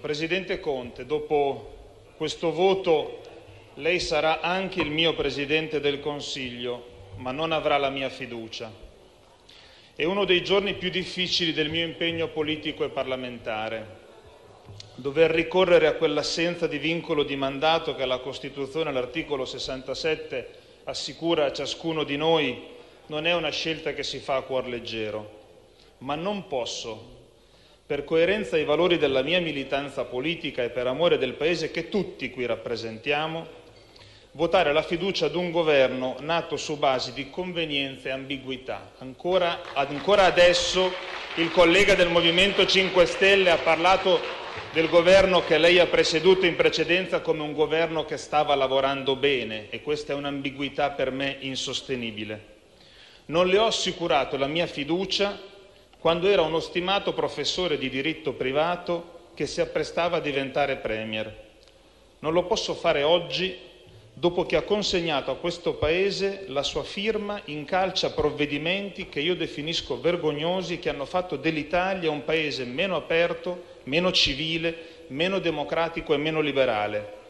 Presidente Conte, dopo questo voto lei sarà anche il mio Presidente del Consiglio, ma non avrà la mia fiducia. È uno dei giorni più difficili del mio impegno politico e parlamentare. Dover ricorrere a quell'assenza di vincolo di mandato che la Costituzione, all'articolo 67, assicura a ciascuno di noi non è una scelta che si fa a cuor leggero. Ma non posso, per coerenza ai valori della mia militanza politica e per amore del Paese che tutti qui rappresentiamo, votare la fiducia ad un governo nato su basi di convenienza e ambiguità. Ancora adesso il collega del Movimento 5 Stelle ha parlato del governo che lei ha presieduto in precedenza come un governo che stava lavorando bene, e questa è un'ambiguità per me insostenibile. Non le ho assicurato la mia fiducia quando era uno stimato professore di diritto privato che si apprestava a diventare Premier. Non lo posso fare oggi, dopo che ha consegnato a questo Paese la sua firma in calce a provvedimenti che io definisco vergognosi, che hanno fatto dell'Italia un Paese meno aperto, meno civile, meno democratico e meno liberale.